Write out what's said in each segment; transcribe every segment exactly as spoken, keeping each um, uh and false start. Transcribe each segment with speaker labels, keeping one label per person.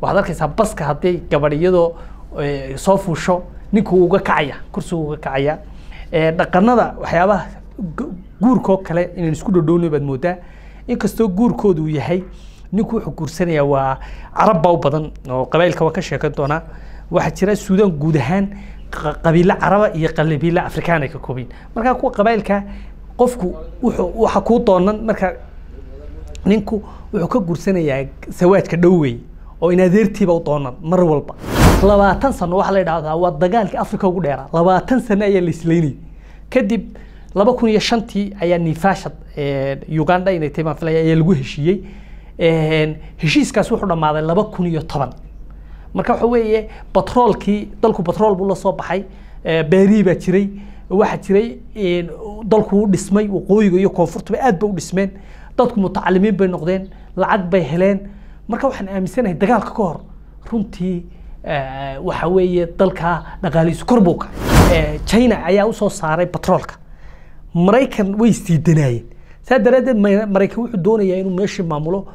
Speaker 1: waxaad arkaysaa baska haddii gabadhiyadoo soo fuusho ninkuu uga kacaya kursigu uga kacaya dhaqanada waxyaabaha guurkoo kale inaan isku dhowdhowno baad moodaa inkastoo guurkoodu uu yahay ninku wuxuu guursanayaa waa carab baa u badan oo qabaylka waa ka sheekan doonaa waxaa jira Suudaan guud ahaan qabiilo caraba iyo qabiilo afrikaan ay ka koobin marka kuwa qabaylka qofku wuxuu waxa ku doonan marka ninku wuxuu ka guursanayaa sawaadka dhowey oo in adeertiiba u doonan mar walba labaatan sano waxa la yiraahdaa waa dagaalka Afrika ugu dheeraa labaatan sano ayaa la isleeyay kadib laba kun iyo shantii ayaa nifaashad Uganda inay timaan filay ayaa lagu heshiiyay een heshiiskaas wuxuu dhamaaday laba kun iyo toban marka waxa weeye petrolkii dalku petrol buu la soo baxay beeri baa jiray waxa jiray dalku uu dhismay waqooyiga iyo koonfurta aad bay u dhismeen dadku mutacalimiin bay noqdeen lacag bay heleen marka waxaan aaminsanahay dagaalka ka hor runtii waxa weeye dalka dhaqaalihiisu kor buu kacay China ayaa u soo saaray petrolka Mareykan way isdiidanayeen saadaradeed Mareykan wuxuu doonayaa inuu meesha maamulo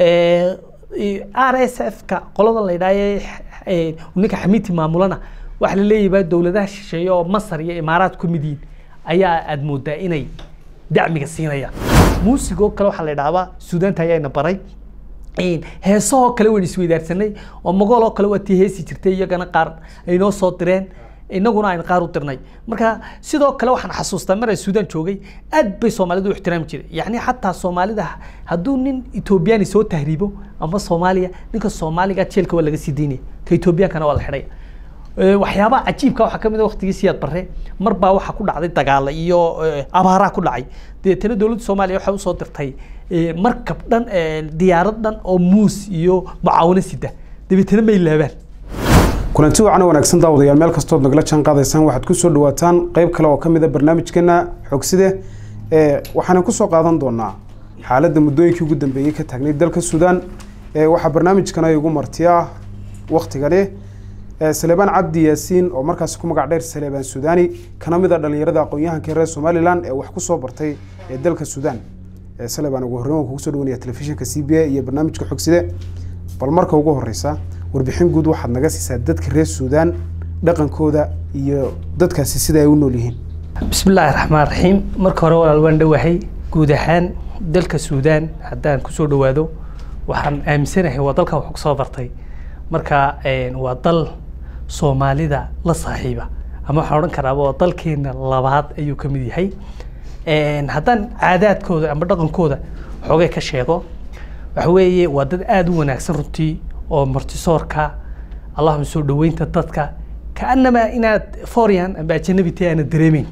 Speaker 1: R S F ka qolada la yiraahdo ninka xamiiti maamulana waxa la leeyahay dawladaha shisheeye oo Masar iyo Imaaraat ku mid yihiin ayaa aad moodaa inay dacmiga siinayaan muusigo kale waxa la yiraahdaa Suudaan ayayna baray in heeso kale way isweydaarsanay oo magaalada kale waa tii heesi jirtay iyagana qaar ay noo soo direen inaguna aan qaar u dirnay marka sidoo kale waxaan xasuustaa mar ay Suudaan joogay aad bay Soomaalidu u ixtiraam jireen yaani hatta Soomaalida haduu nin Ethiopian soo tahriibo ama Soomaaliya ninka Soomaaliga jeelka waa laga sii diinay ka Ethiopian kana waa la xidhay waxyaaba cajiibka waxa kamid ah waqtigiisii aad barre marba waxa ku dhacday dagaal iyo abaara ku dhacay deetana dawladda Soomaaliya waxa u soo dirtay markab dhan diyaarad dhan oo muus iyo macaawin sida deetana may laabaan
Speaker 2: kulanti wacan wanaagsan daawadayaal meel kastoo nagala jaan qaadaysaan waxaad ku soo dhawaataan qayb kale oo kamid ah barnaamijkeena xogside ee waxaan ku soo qaadan doonaa xaaladda muddooyinkii ugu dambeeyay ka taagnay dalka Suudaan ee waxa barnaamijkan ay ugu martiya waqtigale Salebaan Cabdi Yaasiin oo markaas ku magac dheer Salebaan Suudaani kana mid ah dhalinyarada aqoon-yahanka reer Somaliland ee wax ku soo bartay ee dalka Suudaan ee Salebaan ugu horreyn ku soo dhawaanaya telefishinka C B A iyo barnaamijka xogside bal marka ugu horreysa warbixin guud waxaad naga siisaa dadka reer Suudaan dhaqankooda iyo dadkaasi sida ay u nool yihiin
Speaker 1: bismillaahir rahmaanir rahiim marka hore walaal waan dhawahay guud ahaan dalka Suudaan haddaan ku soo dhawaado waxaan aaminsanahay waa dalka wax ku soo bartay marka een waa dal Soomaalida la saaxiiba ama waxaan oran karaa waa dalkeena labaad ayuu ka mid yahay een haddaan caadaadkooda ama dhaqankooda xoogay ka sheego waxa weeye waa dad aad u wanaagsan runtii oo martisoorka Allahumma soo dhaweynta dadka kaanama inaad foreign ama ajnabi taana dareemin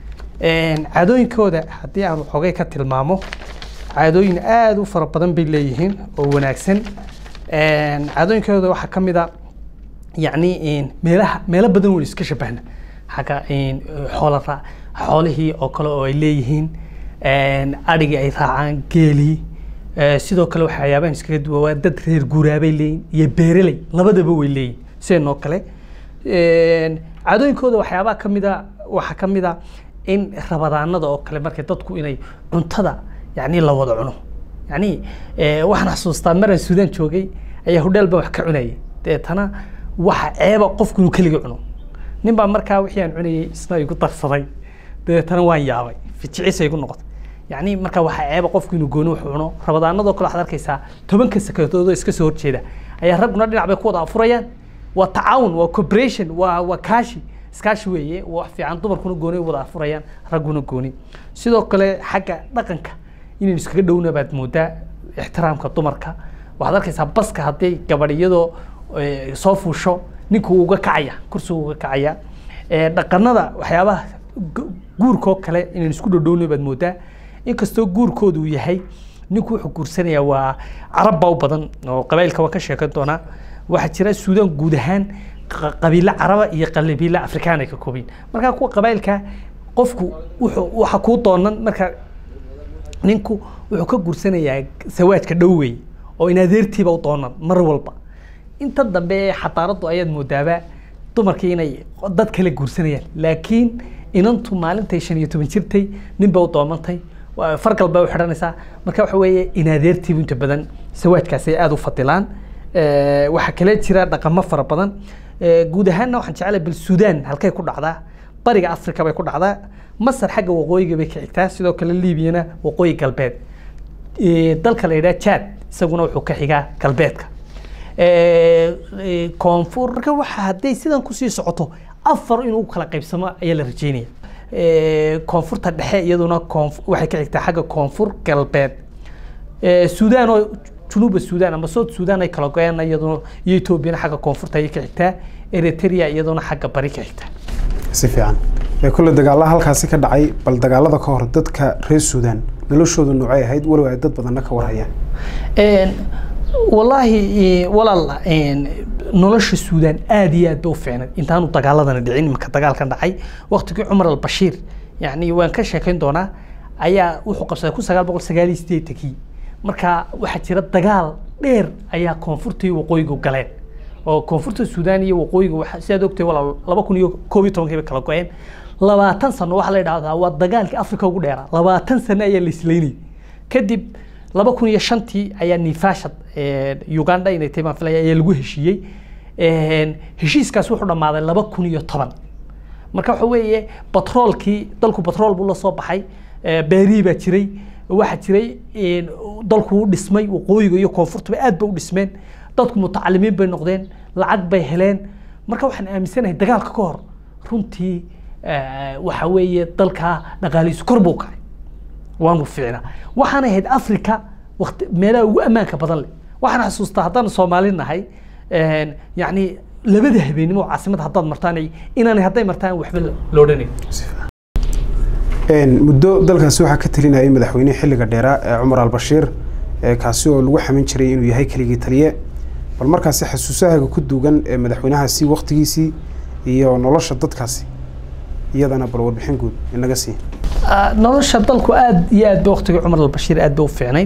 Speaker 1: een caadooyinkooda hadii aan xoogay ka tilmaamo caadooyin aad u fara badan bay leeyihiin oo wanaagsan een caadooyinkooda waxa kamid ah يعني إن ميلها ميلا بدن وليس كشبهنا حكا إن حولها حوله أو كلا إليهن إن أرجع إذا عن جيلي سيدو كلا حيابين سكرد وودد غير جورابي لين يبرلي لبده بويلي سينو كلا إن عادين كده وحيابا كمدا وحكمدا إن ربضان هذا أو كلا مركز تدكو إني عنتدا يعني لا وضعنه يعني وحنا حسوستا مرة السودان شوقي أيه هدل بوحك عناي تنا waxa ceeba qofku uu kaliya cuno ninba markaa wixii aan cunayay isna igu darsaday deetana waan yaabay ficiisay igu noqotay yaani markaa waxa ceeba qofku inuu goono wax cuno rabadaanadoo kale waxaad arkaysaa tobanka sakadood iska soo horjeeda ayaa raguna dhinac bay ku wada afurayaan waa tacaawun waa cooperation waa waa kaashi iskaashi weeye wax fiican dumarkuna goonay wada afurayaan raguna gooni sidoo kale xagga dhaqanka inay iskaga dhowna baad moodaa ixtiraamka dumarka waxaad arkaysaa baska haddii gabadhiyadoo soo fuusho ninkuu uga kacaya kursigu uga kacaya dhaqanada waxyaabaha guurkoo kale inaan isku dhowdhowno baad moodaa inkastoo guurkoodu uu yahay ninku wuxuu guursanayaa waa carab baa u badan oo qabaylka waa ka sheekan doonaa waxa jira Suudaan guud ahaan qabiilo caraba iyo qabiilo afrikaan ay ka koobin marka kuwa qabaylka qofku wuxuu waxa ku doonan marka ninku wuxuu ka guursanayaa sawaadka dhowey oo in adeertiiba u doonan mar walba inta dambe xataaradu ayaad moodaaba dumarkii inay dad kale guursanayaan laakiin inantu maalinta shan iyo toban jirtay ninba u doomantay farqal baa u xiranaysa marka waxa weeye in adeertiibu inta badan sawaadkaas ay aad u fadilaan waxa kale jira dhaqamo fara badan guud ahaanna waxaan jecelahay bal Suudaan halkay ku dhacdaa bariga Afrika bay ku dhacdaa Masar xagga waqooyiga bay ka xigtaa sidoo kale Libyana waqooyi galbeed dalka la yiraahdo Chad isaguna wuxuu ka xigaa galbeedka koonfurka waxa haday sidan ku sii socoto afar inuu kala qaybsamo ayaa la rajeynaya koonfurta dhexe iyaduna waxay ka xigtaa xagga koonfur galbeed Suudaan oo جنوب السودان أما صوت السودان أي كلاقينا يدون يتوبين حاجة كونفورت أي كحتة إريتريا يدون حاجة بريك كحتة.
Speaker 2: سفيان كل الدجالة هالكاسي كدعي بل دجالة ذكر ضد كرئيس السودان نلوش شو النوعية هيد ولو عدد بدنا كورهيا.
Speaker 1: والله ولا نلوش السودان آدية دوفعنا أنت هنو دجالة ذا ندعين مك دجال كان دعي وقت عمر البشير يعني وين كشكين دونا أيا وحقب سكون سجال بقول سجالي ستيتكي. marka waxa jira dagaal dheer ayaa koonfurta iyo waqooyiga galeen oo koonfurta Suudaan iyo waqooyiga waxa sidaad ogtay walaal laba kun iyo koob iyo toban kala go'een labaatan sano waxa la yiraahdaa waa dagaalkii Afrika ugu dheeraa labaatan sano ayaa la isleeyay kadib laba kun iyo shantii ayaa nifaashad Uganda inay taybaan filaya ayaa lagu heshiiyay heshiiskaas wuxuu dhamaaday laba kun iyo toban marka waxa weeye petrolkii dalku petrol buu la soo baxay beeri baa jiray waxa jiray dalku dhismay waqooyiga iyo koonfurta aad bay u dhismeen dadku mutacalimiin bay noqdeen lacag bay heleen marka waxaan aaminsanahay dagaalka ka hor runtii waxa weeye dalka dhaqaalihiisu kor buu kacay waanu fiicnaa waxaan ahayd Afrika waqti meelaha ugu amaanka badan leh waxaan xasuustaa haddaan Soomaali nahay yani labada habeenimo caasimada haddaad martaan inaanay hadday martaan waxba loo dhanay
Speaker 2: muddo dalkaasi waxa ka talinayay madaxweyne xilliga dheera ee Umar al-Bashir ee kaasi oo lagu xamin jiray inuu yahay kaligii taliye bal markaasi xasuusaha ku duugan ee madaxweynahaasi waqtigiisii iyo nolosha dadkaasi iyadana bal warbixin guud inaga sii
Speaker 1: nolosha dalku aad iyo aad waqtiga Umar al-Bashir aad buu fiicnay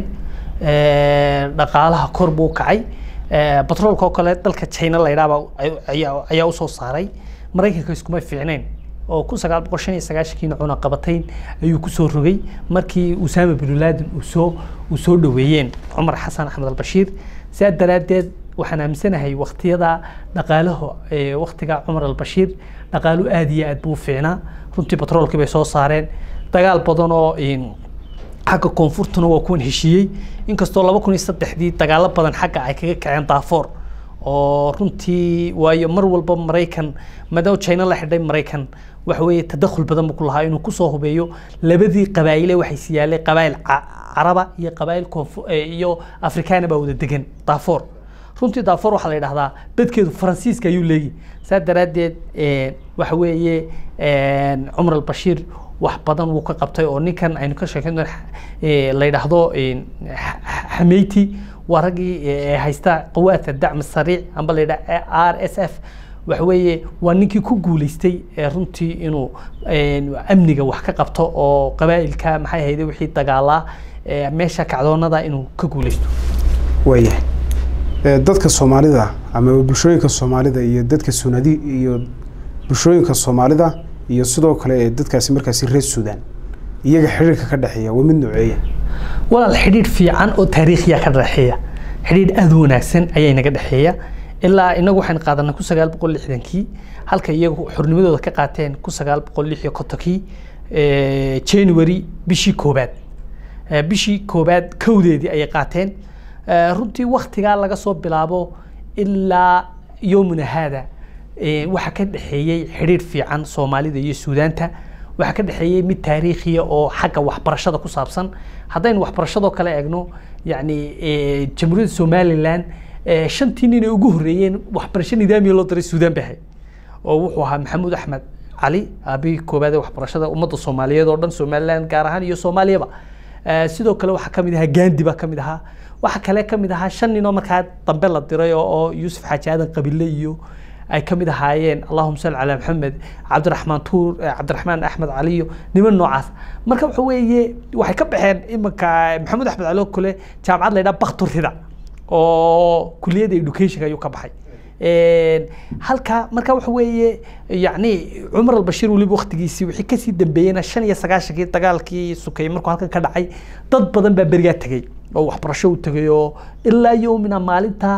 Speaker 1: ee dhaqaalaha kor buu kacay ee petrolka kale dalka China la yiraahdo ayaa ayaa u soo saaray Mareykanka iskuma fiicneen oo ku sagaal boqol shan iyo sagaashan cuna qabatayn ayuu ku soo rogay markii Usaama bin Laden uu soo uu soo dhaweeyeen Umar Xasan Axmed al-Bashir sidaas daraadeed waxaan aaminsanahay waqtiyada dhaqaalaha ee waqtiga Umar al-Bashir dhaqaalu aad iyo aad buu fiicnaa runtii petrolka bay soo saareen dagaal badan oo in xagga koonfurtuna waa kuwan heshiiyey inkastoo laba kun iyo saddex dii dagaalo badan xagga ay kaga kaceen Darfur oo runtii waayo mar walba Mareykan madow China la xidhay Mareykan waxa weeye tadakhul badan ku lahaa inuu ku soo hubeeyo labadii qabaa'ile waxay siyaalay qabaa'il Caraba iyo qabaa'il koonfur iyo Afrikaan ba wada degan Darfur runtii Darfur waxa la yiraahdaa dadkeedu Faransiiska ayuu leeyahay saad daraadeed ee waxa weeye ee Umar al-Bashir wax badan uu ka qabtay oo ninkan aynu ka sheekayno ee la yiraahdo Hameyti ورقي هيستا قوات الدعم السريع أم بليدا آر إس إف وحوي ونيكي كوجوليستي رنتي إنه أمنية وحكة قبطة أو قبائل كام حي هيدا وحيد تجعله ماشى كعدونا ده إنه كوجوليستو.
Speaker 2: ويه dadka Soomaalida ama bulshooyinka Soomaalida iyo dadka Suudaanida iyo bulshooyinka Soomaalida iyo sidoo kale dadkaasi markaasi reer Suudaan iyaga xiriirka ka dhaxeeya waa mid nooceeya
Speaker 1: ولا الحديد في عن أو تاريخية كرحية حديد أذون أحسن أي نجد حية إلا إنه وحين قادنا كوسجال بقول لي حدنكي هل كيجو حرني مدة كقاتين كوسجال بقول لي حكتكي جانوري بشي كوباد بشي كوباد كودي دي أي قاتين رنتي وقت قال لك صوب بلابو إلا يومنا هذا وحكد حية حديد في عن صومالي دي السودان تا waxa ka dhaxeeyay mid taariikhi ah oo xagga waxbarashada ku saabsan hadaan waxbarashada kale eegno yaani ee jamhuuriyadda Soomaaliland ee shantii nin ugu horeeyeen waxbarasho nidaamyo loo diray Suudaan bahay oo wuxuu ahaa Maxamuud Axmed Cali abi koobaad waxbarashada ummadda Soomaaliyeed oo dhan Soomaaliland gaar ahaan iyo Soomaaliyaba sidoo kale waxa kamid ahaa Gandhi ba kamid ahaa waxa kale kamid ahaa shan nin oo markaa dambe la diray oo Yuusuf Xaaji Aadan Qabile iyo ay kamid ahaayeen Allahumma salli ala Muhammad Cabdiraxmaan Tuur Cabdiraxmaan Axmed Cali niman noocaas marka waxa weeye waxay ka baxeen imanka Maxamuud Axmed Cali kule jaamacad la yiraahdo Bakhtur Rida oo kulliyadda education ayuu ka baxay ee halka marka waxa weeye yaani Umar al-Bashir wali waqtigiisii wixii ka sii dambeeyay shan iyo sagaashan dagaalkii sukay markuu halkan ka dhacay dad badan baa bariga tagay oo waxbarasho u tagay oo ilaa yoomina maalinta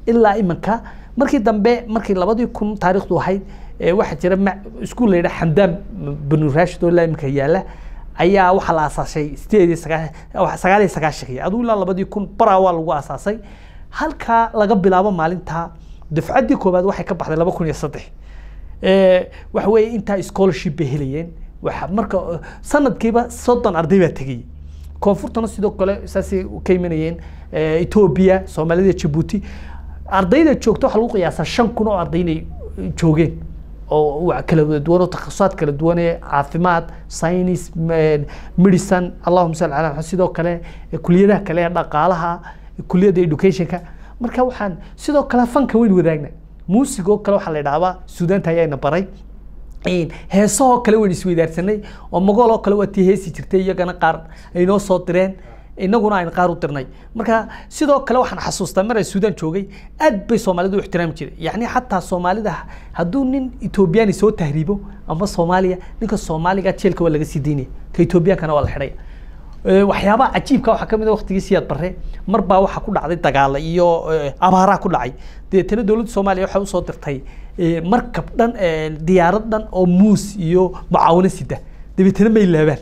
Speaker 1: ilaa imanka markii dambe markii labadii kun taariikhdu ahayd waxa jira iskuul la yiraahdo Xamdaan bin Rashid oo la imanka yaala ayaa waxa la aasaasay sideed iyo sagaal iyo sagaashan aduu ilaa labadii kun bara waa lagu aasaasay halka laga bilaabo maalinta dafcadii koobaad waxay ka baxday laba kun iyo saddex ee waxa weeye inta scholarship helayeen waxa marka sanadkiiba soddon arday baa tagay koonfurtana sidoo kale saasi ka imanayeen Ethiopia Soomaalida Djibouti ardayda joogto waxa lagu qiyaasaa shan kun oo arday inay joogeen oo kala duwan oo takhasusaad kala duwan ee caafimaad science medicine Allahumma salli ala sidoo kale kulliyadaha kale ee dhaqaalaha kulliyada educationka marka waxaan sidoo kale fanka weyn wadaagna muusigo kale waxa la yiraahdaa Suudaanta ayayna baray in heeso kale weyn isweydaarsanay oo magaalo oo kale watii heesi jirtay iyagana qaar ay noo soo direen inaguna aan qaar u dirnay marka sidoo kale waxaan xasuustaa mar ay Suudaan joogay aad bay Soomaalidu u ixtiraam jireen yaani hatta Soomaalida haduu nin Ethiopian soo tahriibo ama Soomaaliya ninka Soomaaliga jeelka waa laga sii diinay ka Ethiopian kana waa la xiray waxyaaba cajiibka waxa kamid ah waqtigiisa yad barre marba waxa ku dhacday dagaal iyo abaara ku dhacay deetana dawladda Soomaaliya waxa u soo dirtay markab dhan diyaarad dhan oo muus iyo macaawino sida deetana may laabaan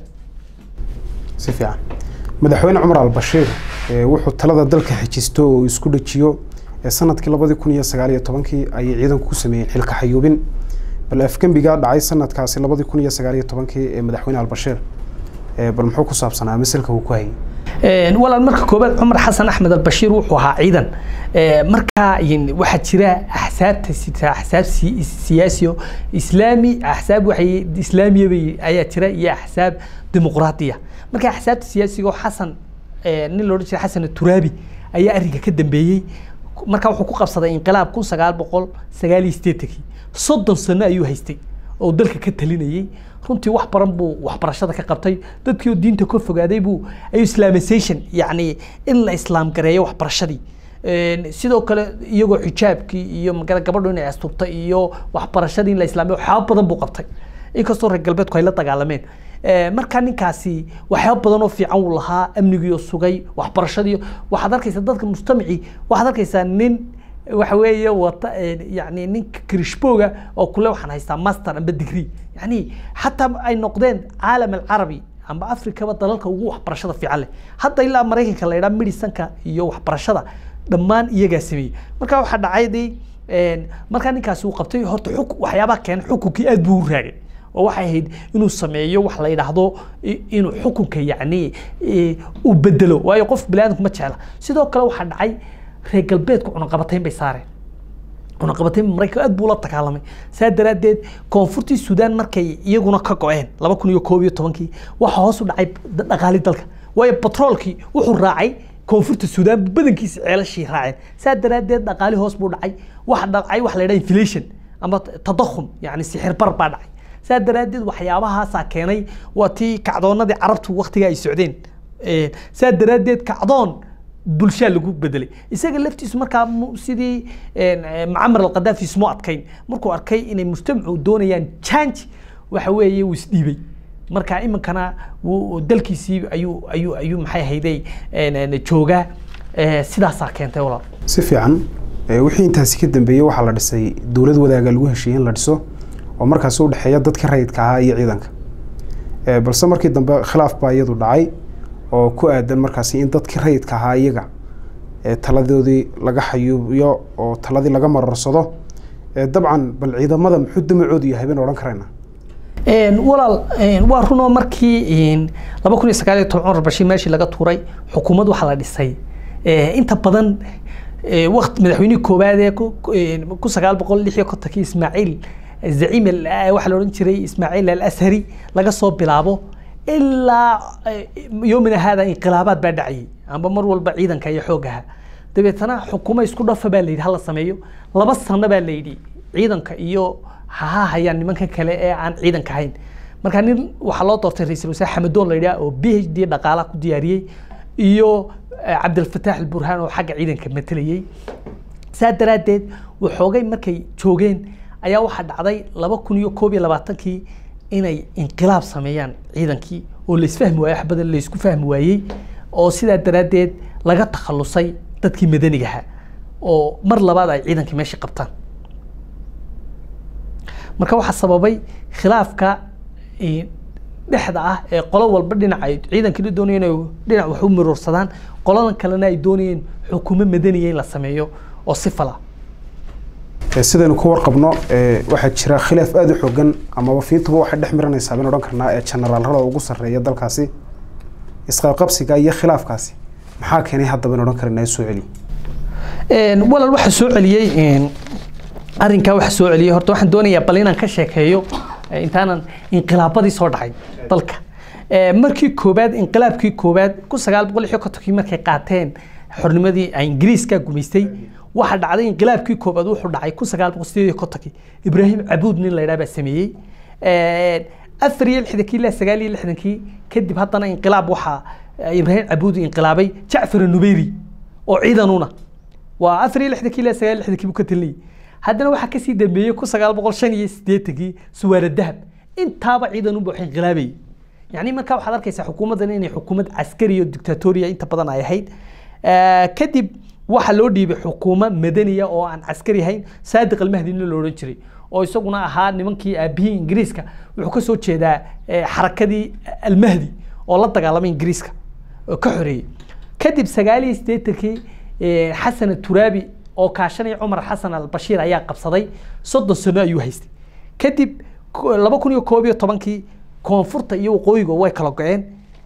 Speaker 2: si fiican madaxweyne Umar al-Bashir wuxuu talada dalka xajisto oo isku dhajiyo sanadkii laba kun iyo sagaal iyo toban ay ciidanku ku sameeyeen xilka xayuubin bal afkambiga dhacay sanadkaasi laba kun iyo sagaal iyo toban ee madaxweyne al-Bashir bal muxuu ku saabsanaa misalka uu ku hayay
Speaker 1: een walaal marka koobaad Umar Xasan Axmed al-Bashir wuxuu ahaa ciidan marka waxa jira ahsaabta sita ahsaab siyaasiyo islaami ahsaab waxay islaamiye ayaa jira iyo ahsaab dimuqraadiya marka ahsaabta siyaasiga Xasan nin loo dhigay Xasan Turaabi ayaa ariga ka dambeeyay marka wuxuu ku qabsaday inqilaab kun sagaal boqol sagaal iyo siddeetan soddon sano ayuu haystay oo dalka ka talinayay runtii wax baran buu wax barashada ka qabtay dadkii diinta ka fogaaday buu ay islamisation yaani in la islaam gareeyo wax barashadii ee sidoo kale iyagoo xijaabkii iyo magala gabadhu inay asturtay iyo wax barashadii in la islaamiyo waxa badan buu qabtay inkastoo reer galbeedku ay la dagaalameen ee marka ninkaasi waxa badan oo fiican uu lahaa amnigiyo sugay wax barashadii waxa arkaysa dadka mujtamaci waxa arkaysa nin waxa weeye wata yaani nin krishbooga oo kule waxaan haystaa master amba degree يعني حتى أي نقدين عالم العربي أما أفريقيا بدلالك وح برشة في عله حتى إلا أمريكا كلا يرام ميري سانكا يوح برشة دمان يجاسمي مركا واحد عادي مركا نكاسو قبتي هرت حك وحيابا كان حكوكي أدبور يعني وواحد إنه سمعيه وحلا يلاحظه إنه حكوكي يعني وبدله ويقف بلادك ما تشعله سيدو كلا واحد عاي رجال بيتكم نقبتين بيساره ونقبتين مريكا أد بولا تكلمي سادرات ديد كونفورتي السودان مركي يجونا كقوين لما كانوا يكوبيو طبعاً وحاسوا دعي دقالي دلك ويا بترولكي وحور راعي كونفورتي السودان بدن كيس على شيء راعي سادرات ديد دقالي هوس بودعي واحد دقعي واحد لين انفليشن أما تضخم يعني سحر بربع دعي سادرات ديد وحيابها ساكني وتي كعدونا دي عربت وقت جاي السعودين سادرات ديد كعدون bulsha lagu bedelay isaga laftiisu marka sidii Muammar al-Qaddafi ismu adkayn markuu arkay inay mujtamacu doonayaan change waxa weeye uu isdhiibay marka imankana dalkiisii ayuu ayuu ayuu maxay hayday jooga sidaas keentay walaal
Speaker 2: si fiican wixii intaas ka dambeeyay waxa la dhisay dawlad wadaaga lagu heshiiyay in la dhiso oo markaas u dhaxeeya dadka rayidka ah iyo ciidanka balse markii dambe khilaaf baa iyadu dhacay oo ku aadan markaas in dadkii rayidka ahaa iyaga ee taladoodii laga xayuubiyo oo taladii laga mararsado ee dabcan bal ciidamada muxuu damacoodu yahay baan oran karayna
Speaker 1: een walaal een waa runo markii in laba kun iyo sagaal iyo toban Bashir meeshii laga tuuray xukuumad waxa la dhisay ee inta badan ee waqti madaxweynaha koobaad ee ku sagaal boqol lix iyo konton Ismaaciil zaciim waxa la oran jiray Ismaaciil al-Ashari laga soo bilaabo إلا يومنا هذا انقلابات بدعي أما مر والبعيدا كي يحوجها دبيتنا حكومة يسكون رف بالليل هلا سميو لبس صنع بالليل عيدا كيو ها هي يعني من كان كلا عن عيدا كهين ما كان وحلات طرت الرئيس الوزراء حمدون ليدا وبيه دي دقالة ديارية إيو عبد الفتاح البرهان وحاجة عيدا كمثلية سادرات وحوجي مركي شوجين أيا واحد عضي لبكون يو كوبي لبعتكي inay inqilaab sameeyaan ciidankii oo la isfahmi waayay wax badan la isku fahmi waayay oo sida daraadeed laga takhalusay dadkii madaniga ahaa oo mar labaad ay ciidankii meesha qabtaan marka waxa sababay khilaafka dhexda ah ee qolo walba dhinac ay ciidankii doonayeen inay dhinac wax u mirorsadaan qoladan kalena ay doonayeen xukuumo madaniye in la sameeyo oo si fala
Speaker 2: sidaynu ku warqabno waxaa jira khilaaf aad u xooggan amaba fiintuba waxay dhex miranaysaa baan odhan karnaa ee generaalrada ugu sarreeya dalkaasi isqabqabsiga iyo khilaafkaasi maxaa keenay hadda baan odhan karnaa soo celi
Speaker 1: walaal waxa soo celiyay arrinka waxa soo celiyay horta waxaan doonayaa bal inaan ka sheekeeyo intaanan inqilaabadii soo dhacay dalka markii koobaad inqilaabkii koobaad kun sagaal boqol iyo konton markay qaateen xornimadii ay ingiriiska gumaystay waxa dhacday inqilaabkii koobaad wuxuu dhacay kun sagaal boqol sideed iyo konton Ibrahim Cabuud nin la yiraahdo sameeyay afar iyo lixdan ilaa sagaal iyo lixdan kadib haddana inqilaab waxa Ibrahim Cabuud inqilaabay Jacfar Nubayri oo ciidanuna waa afar iyo lixdan ilaa sagaal iyo lixdan ka taliyay haddana waxa ka sii dambeeyay kun sagaal boqol shan iyo siddeetan suwaar dahab intaaba ciidan u buuxin inqilaabay يعني marka waxaad arkaysaa xukuumadan inay xukuumad askari iyo dictatoriya inta badan ay ahayd kadib waxa loo dhiibay xukuumad madaniya oo aan askari ahayn Saadiq al-Mahdi in loo oran jiray oo isaguna ahaa nimankii aabihii Ingiriiska wuxuu ka soo jeedaa xarakadii al-Mahdi oo la dagaalamay Ingiriiska ka xoreeyay kadib sagaal iyo siddeetan Xasan Turaabi oo kaashanay Umar Xasan al-Bashir ayaa qabsaday soddon sano ayuu haystay kadib laba kun iyo koob iyo toban koonfurta iyo waqooyiga way kala go'een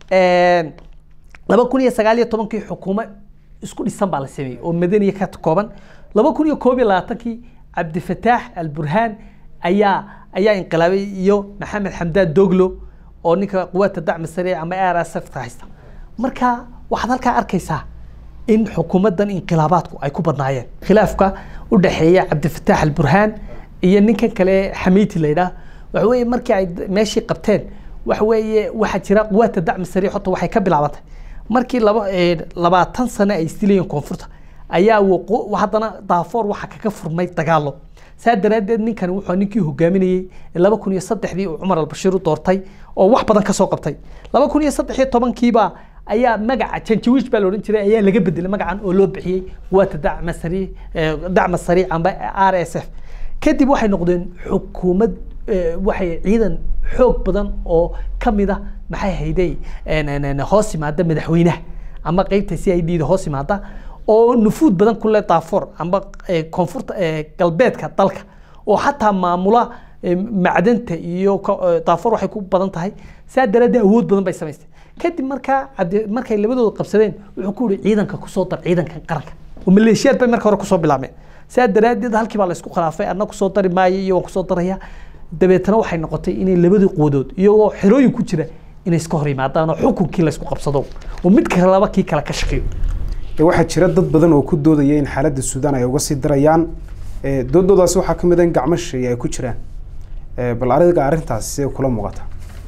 Speaker 1: ee laba kun iyo sagaal iyo toban xukuumad isku dhisan baa la sameeyay oo madaniye ka kooban laba kun iyo koob iyo labaatan Abdi Fattah al-Burhan ayaa ayaa inqilaabay iyo Maxamed Xamdaan Doglo oo ninka quwada dacmi sare ama R S F haysta marka waxaad halka arkaysaa in xukuumadan inqilaabaadku ay ku badnaayeen khilaafka u dhaxeeya Abdi Fattah al-Burhan iyo ninka kale Xamiiti leeyahay waxa weeye markii ay meeshii qabteen waxa weeye waxa jira quwada dacmi sare xota waxay ka bilaabatay markii laba labaatan sano ay istilayeen koonfurta ayaa waqo hadana daafoor waxa kaga furmay dagaalo saadaradeed ninkan wuxuu ninkii hogaaminayay laba kun iyo saddex uu Umar al-Bashir u doortay oo wax badan ka soo qabtay laba kun iyo saddex iyo toban kiiba ayaa magaca Janjawiid baa loo oran jiray ayaa laga bedelay magacan oo loo bixiyay quwada dacmi sare dacmi sare amba R S F kadib waxay noqdeen xukuumad waxay ciidan xoog badan oo kamid ah maxay hayday een hoos yimaada madaxweynaha ama qaybta C I D da hoos yimaada oo nufuud badan ku leh daafoor amba koonfurta galbeedka dalka oo xataa maamula macdanta iyo daafoor waxay ku badan tahay saadaradeed awood badan bay sameystay kadib marka markay labadooda qabsadeen wuxuu ku yiri ciidanka ku soo dar ciidanka qaranka oo maleeshiyad bay marka hore ku soo bilaabeen saadaradeed halkii baa la isku khilaafay anna ku soo dari maayo iyo ku soo daraya dabeetana waxay noqotay inay labadii quudood iyagoo xirooyin ku jira inay iska hor yimaadaan oo xukunkii la isku qabsado oo mid kale laba kii kala ka shaqeeyo
Speaker 2: waxaa jira dad badan oo ku doodaya in xaaladda Suudaan ay uga sii darayaan doodoodaas waxaa ka mid ah in gacmo shisheeye ay ku jiraan bal ariga arrintaas si kula muuqata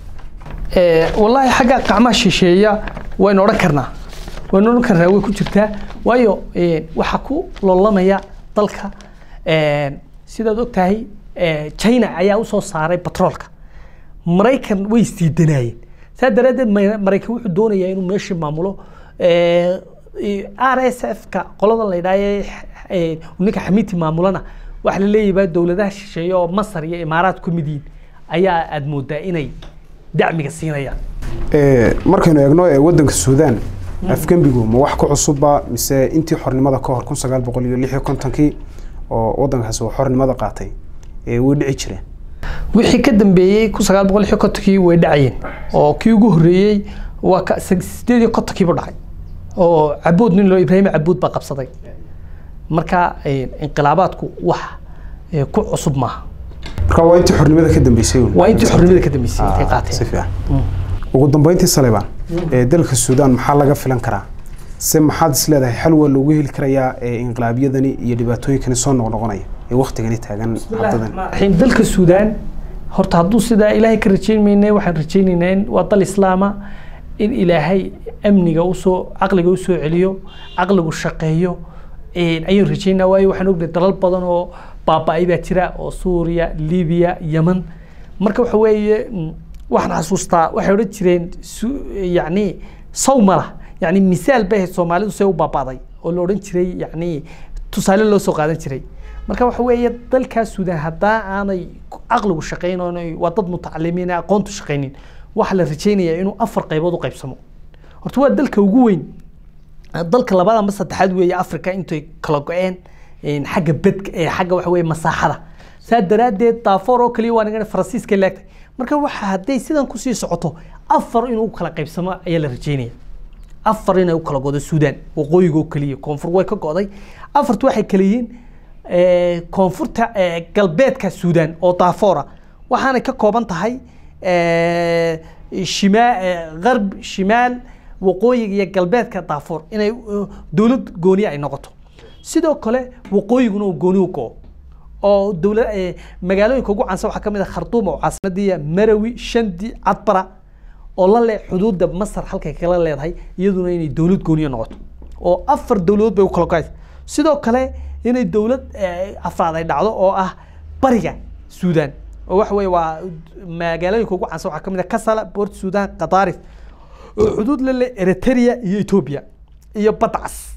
Speaker 1: ee wallahi xaga gacmo shisheeya way oran karnaa way oran karnaa way ku jirtaa waayo waxa ku loolamaya dalka ee sidaad ogtahay China ayaa u soo saaray petrolka Mareykan way isdiidanayeen saadaradeed Mareykan wuxuu doonayaa inuu meesha maamulo R S F ka qolada la yiraahdo ninka Xamiiti maamulana waxa la leeyahay dawladaha shisheeye oo Masar iyo Imaaraat ku mid yihiin ayaa aad moodaa inay dacmiga siinayaan
Speaker 2: ee markaynu eegno ee wadanka Suudaan afgambigu ma wax ku cusubba mise intii xornimada ka hor kun sagaal boqol iyo lix iyo konton oo wadankaas oo xornimada qaatay ee uu dhici jiray
Speaker 1: wixii ka dambeeyay kun sagaal boqol iyo konton way dhacayeen oo kii ugu horeeyay waa sideed iyo konton buu dhacay oo Cabuud nin loo Ibrahim Cabuud ba qabsaday marka inqilaabaadku wax ku cusub ma
Speaker 2: marka waa intii xornimada ka dambeysay
Speaker 1: waa intii xornimada ka dambeysay ay qaateen
Speaker 2: si fiican ugu dambeyntii Saleebaan ee dalka Suudaan maxaa laga filan karaa si maxaad isleedahay xal waa loogu heli karayaa inqilaabiyadani iyo dhibaatooyinkani soo noqnoqonaya ee waqtigani taagan
Speaker 1: haddan dalka Suudaan horta hadduu sida Ilaahay ka rajaynaynay waxaan rajaynaynaa in waa dal islaama in Ilaahay amniga u soo aqliga u soo celiyo aqligu shaqeeyo ee ayuu rajaynaa waayo waxaan ognahay dalal badan oo baaba'ay baa jira oo Suuriya Liibiya Yemen marka waxa weeye waxaan xasuustaa waxay oran jireen yani Sawmala يعني مثال به الصومالي سووا بابادي ولورن شري يعني tusaale loo soo qaadan jiray marka waxa weeye dalka Suudaan hadaa aanay aqligu shaqeynayno waa dad mutacalimiin aqoontu shaqeynin waxa la rajeynayaa inuu afar qaybood u qaybsamo horta waa dalka ugu weyn dalka labaad ama saddexaad weeye Afrika intay kala go'een in xagga bedka ee xagga waxa weeye masaaxada saadaradeed Darfur oo kaliya waa naga Faransiiska leegtay marka waxa haday sidan ku sii socoto afar inuu kala qaybsamo ayaa la rajeynayaa afar inay u kala go'do Suudaan waqooyiga kaliya koonfur way ka go'day afartu waxay kala yihiin ee koonfurta ee galbeedka Suudaan oo Darfur waxaana ka kooban tahay ee shimaal garb shimaal waqooyiga iyo galbeedka Darfur inay dawlad gooni ay noqoto sidoo kale waqooyiguna uu gooni u go'o oo dawlad magaalooyinka ugu caansan waxa kamid ah Khartoum oo caasimadii Marawi Shandi Cadbara oo la leh xuduudda Masar halka kala leedahay iyaduna inay dawlad gooni noqoto oo afar dawladood bay u kala go'aysaa sidoo kale inay dawlad afraad ay dhacdo oo ah bariga Suudaan oo wax weey waa magaalooyinka ugu caansan waxa kamid ah Kassala Port Sudan Qatarif xuduud la leh Eritrea iyo Ethiopia iyo Badcas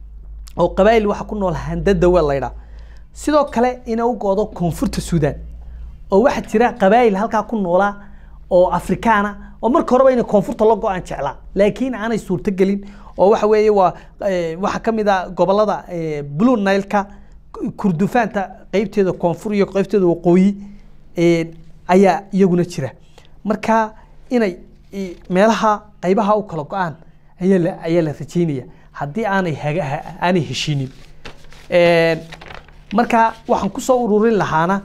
Speaker 1: oo qabayl waxa ku nool handada weelayda sidoo kale inay u goodo koonfurta Suudaan oo waxa jira qabayl halka ku noola oo Afrikaana oo marka hore inay koonfurta la go'aan jeclaa laakiin aanay suurta galin oo waxa weeye waa waxa kamid ah gobolada Blue Nile-ka Kurdufaanta qaybteeda koonfur iyo qaybteeda waqooyi ee ayaa iyaguna jira marka inay meelaha qaybaha u kala go'aan ayaa la ayaa la rajeynaya hadii aanay aanay heshiinin ee marka waxaan ku soo ururin lahaana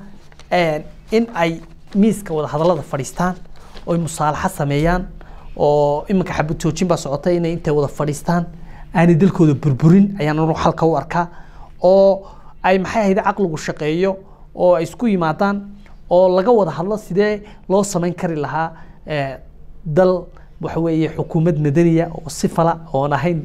Speaker 1: in ay miiska wada hadallada fadhiistaan oo musaalaxa sameeyaan oo imanka xabad joojin ba socotay inay inta wada fadhiistaan aanay dalkooda burburin ayaan anu halka u arkaa oo ay maxay ahayd aqligu shaqeeyo oo ay isku yimaadaan oo laga wada hadlo sidee loo sameyn kari lahaa ee dal waxa weeye xukuumad madaniya oo si fala oo ahayn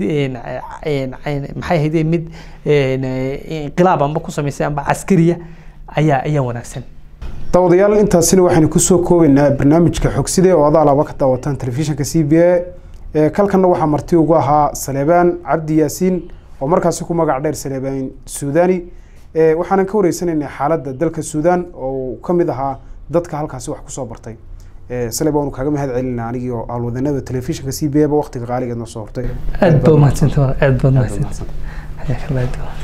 Speaker 1: maxay ahayd mid inqilaab amba ku sameysay amba askariya ayaa ayaa wanaagsan
Speaker 2: dawadayaal intaasina waxaan ku soo koobaynaa barnaamijka xogside oo aad laba ka daawataan telefishinka C B A ee kalkana waxa marti ugu ahaa Saleebaan Cabdi Yaasiin oo markaas ku magac dheer Saleebaan Suudaani ee waxaan ka wareysanaynaa xaaladda dalka Suudaan oo kamid ahaa dadka halkaas wax ku soo bartay ee Saleebaan kaaga mahad celinaa anigii oo alwadanada telefishinka C B A ba waqtiga qaaliga noo soo hortay
Speaker 1: aad baa mahadsantahay aad baa mahadsantahay hay'ad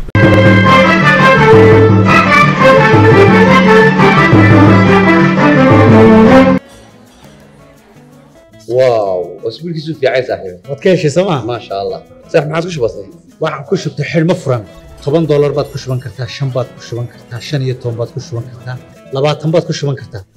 Speaker 3: واو واسبوع كيسو في عايز صاحبي
Speaker 4: wadkeeshi sama
Speaker 3: ما شاء الله صح ما عاد كش بسيط
Speaker 4: waxaan ku shubtay xilmo furan toban dollar baad ku shuban kartaa shan baad ku shuban kartaa shan iyo toban baad ku shuban kartaa labaatan baad ku shuban kartaa